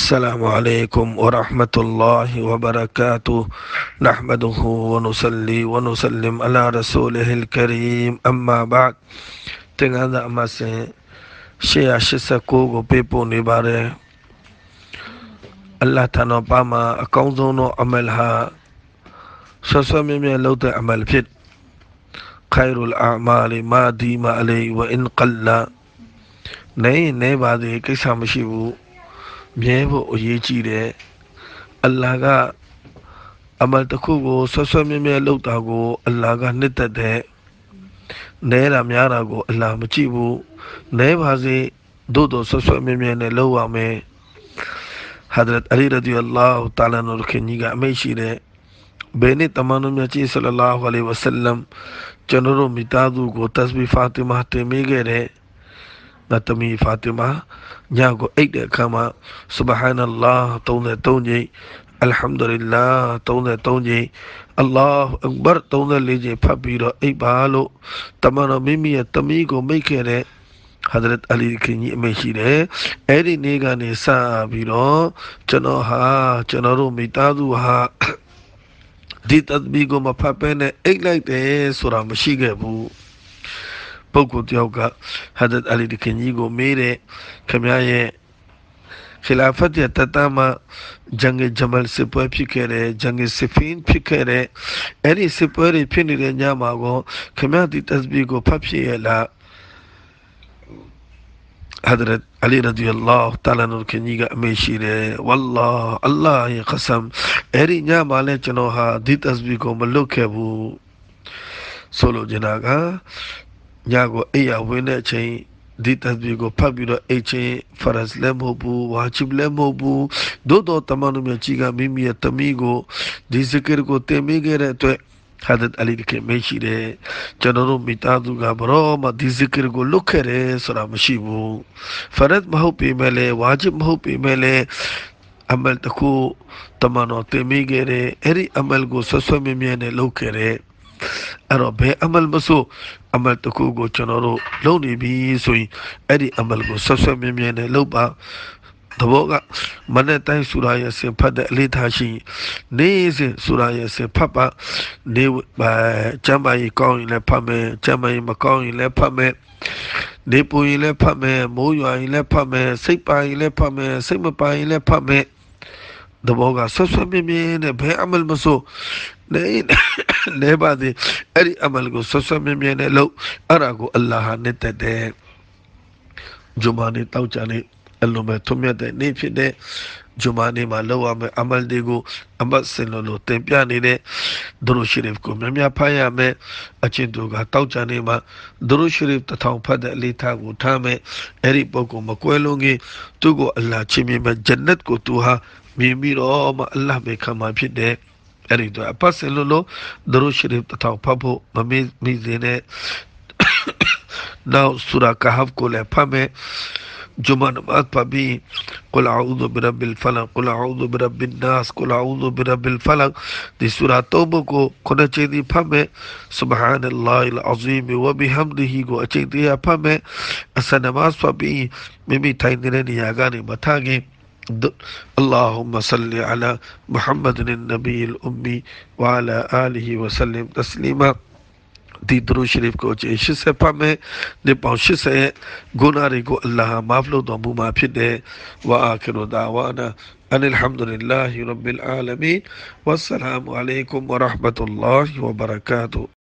السلام عليكم ورحمة الله وبركاته نحمده ونصلي ونسلم على رسوله الكريم أما بعد تنغادا أماسي شيئا شسكو بيبو نباري الله تانا باما أكونزونو عملها سوسومي من لوت عمل فيت خير الأعمال ما ديم عليه وإن قل ني بعد كيسا مشيبو မြဲဖို့အရေးကြီးတယ်အလ္လာဟ်ကအမလ်တစ်ခုကိုဆွဆွမြဲမြဲလုပ်တာကိုအလ္လာဟ်ကနှစ်သက်တဲ့နဲတာများတာကိုအလ္လာဟ်မကြည့်ဘူးနဲပါစေသို့တော်ဆွဆွမြဲမြဲနဲ့လုပ်ရမယ်ဟာဒရတ်အလီရဒီအလာဟူတာလာနိုခင်ကြီးကအမိန့်ရှိတဲ့ဘယ်နှစ်တမန်တော်မြတ်ကြီးဆလလာဟူအလိုင်ဝါဆလမ်ကျွန်တော်တို့မိသားစုကိုတစဘီဖာတီမာတင်ပေးခဲ့တဲ့Natami Fatima Nyago 8 တဲ့အခါမှာ Subhanallah 33 ကြိမ် Alhamdulillah 33 ကြိမ် Allahu Akbar 34 ကြိမ်ဖတ်ပြီးတော့အိပ်ပါလို့တမန်တော်မိမိရဲ့သမီးကိုမိတ်ခဲ့တဲ့ Hazrat Ali ခင်ကြီးအမိန့်ရှိတယ်အဲ့ဒီနေ့ကနေစပြီးတော့ကျွန်တော်တို့မိသားစုဟာဒီတတ်ဘီကိုမဖတ်ဘဲနဲ့အိပ်လိုက်တယ်ဆိုတာမရှိခဲ့ဘူးပုဂ္ဂိုလ်တယောက်ကဟာဒတ်အလီဒီခင်ကြီးကိုမေးတဲ့ခင်ဗျားရဲ့ခီလာဖတ်ရဲ့တတမှာဂျန်ဂီဂျမလ်စစ်ပွဲဖြစ်ခဲ့တဲ့ဂျန်ဂီဆဖင်းဖြစ်ခဲ့တဲ့အဲ့ဒီစစ်ပွဲတွေဖြစ်နေတဲ့ညမှာကိုခင်ဗျားဒီတစဘီကိုဖတ်ဖြစ်ရလားဟာဒရတ်အလီရဒီအလာဟ်တာလာနိုခင်ကြီးကအမေရှိတယ်ဝလ္လာအလ္လာဟ်ရဲ့ကဆမ်အဲ့ဒီညမှာလည်းကျွန်တော်ဟာဒီတစဘီကိုမလွတ်ခဲ့ဘူးဆိုလိုချင်တာကညကိုအိယာဝင်တဲ့အချိန်ဒီတတ်ဘီကိုဖတ်ပြီးတော့အိတ်ချင်းဖရတ်လည်းမဟုတ်ဘူးဝါဂျစ်လည်းမဟုတ်ဘူးသို့တော်တမန်တော်မြတ်ကြီးကမိမိရဲ့သမီးကိုဒီဇီကရ်ကိုတင်ပေးခဲ့တဲ့အတွက်ဟာဒတ်အလီကမရှိတယ်ကျွန်တော်တို့မိသားစုကဘရောမှဒီဇီကရ်ကိုလွတ်ခဲ့တယ်ဆိုတာမရှိဘူးဖရတ်မဟုတ်ပေမဲ့လည်းဝါဂျစ်မဟုတ်ပေမဲ့လည်းအမလ်တခုတမန်တော်တင်ပေးခဲ့တဲ့အဲ့ဒီအမလ်ကိုဆွဆွမြဲမြဲနဲ့လုပ်ခဲ့တဲ့အဲ့တော့ဘယ်အမလ်မဆိုအမလ်တခုကိုကျွန်တော်တို့လုပ်နေပြီဆိုရင်အဲ့ဒီအမလ်ကိုဆွဆွမြဲမြဲနဲ့လုပ်ပါတဘောကမနေ့တိုင်းဆူရာရဲ့ဆင်ဖတ်တဲ့အလေးထားရှိနေ့စဉ်ဆူရာရဲ့ဆင်ဖတ်ပါနေကျမ်းပါရင်ကောင်းရင်လည်းဖတ်မယ်ကျမ်းပါရင်မကောင်းရင်လည်းဖတ်မယ်နေပူရင်လည်းဖတ်မယ်မိုးရွာရင်လည်းဖတ်မယ်စိတ်ပါရင်လည်းဖတ်မယ်စိတ်မပါရင်လည်းဖတ်မယ်တဘောကဆွဆွမြဲမြဲနဲ့ဘယ်အမလ်မဆိုနေပါသေးအဲ့ဒီအမလ်ကိုဆွဆွမြဲမြဲနဲ့လုပ်အဲ့ဒါကိုအလ္လာဟ်နဲ့တက်တဲ့ဂျူမာနေ့တောက်ကြနေ့အလုံးမဲ့ထုံးမြတ်တဲ့နေ့ဖြစ်တဲ့ဂျူမာနေ့မှာလုပ်ရမယ့်အမလ်တွေကိုအမတ်စင်လို့တင်ပြနေတဲ့ဒရူရှရီဖ်ကိုများများဖတ်ရမယ်အချင်းတို့ကတောက်ကြနေ့မှာဒရူရှရီဖ်တစ်ထောင်ဖတ်တဲ့အလေးထားကိုထားမယ်အဲ့ဒီပုဂ္ဂိုလ်မကွဲလုံးကြီးသူ့ကိုအလ္လာဟ်ချီးမြှင့်မဲ့ဂျန်နတ်ကိုသူဟာမြင်ပြီးတော့မှအလ္လာဟ်ပဲခံမှာဖြစ်တဲ့အဲ့ဒီတော့အပတ်စင်လို့ဒရူရှရီဖ်တစ်ထောင်ဖတ်ဖို့မမေ့စေနဲ့နောက်ဆူရာကဟဖ်ကိုလည်းဖတ်မယ်Juma namaz pabi Qul a'udhu bi rabbil falaq Qul a'udhu bi rabbin nas Qul a'udhu bi rabbil falaq di surah Tawbah ko khona chedi phame subhanallahil azim wa bihamdihi ko achedi phame asa namaz pabi mimi thai nire niya ga ni mathage اللهم صل على محمد النبي الأمي وعلى آله وسلم تسليما di duru sharif ko che 80 ဖတ်မယ်ဒီပေါင်း80ရဲ့ဂုဏတွေကိုအလ္လာဟ်မာဖလို့တော်မူမှာဖြစ်တယ်ဝါအာခီရူဒါဝါနာအန်အလ်ဟမ်ဒူလ illah ရဘ်ဘီလ်အာလမီန်ဝါဆလာမူအလိုင်ကွမ်ဝါရဟ်မတုလ္လာဟ်ဝါဘရကာတု